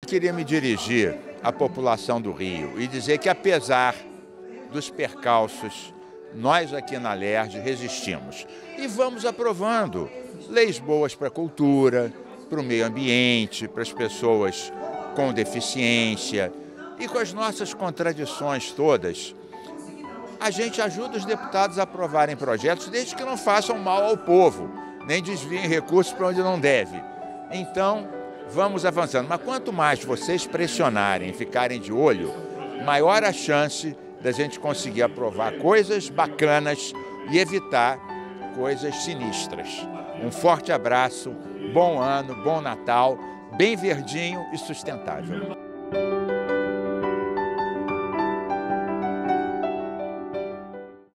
Queria me dirigir à população do Rio e dizer que, apesar dos percalços, nós aqui na LERJ resistimos e vamos aprovando leis boas para a cultura, para o meio ambiente, para as pessoas com deficiência. E com as nossas contradições todas, a gente ajuda os deputados a aprovarem projetos desde que não façam mal ao povo, nem desviem recursos para onde não deve. Então, vamos avançando. Mas quanto mais vocês pressionarem, ficarem de olho, maior a chance da gente conseguir aprovar coisas bacanas e evitar coisas sinistras. Um forte abraço, bom ano, bom Natal, bem verdinho e sustentável.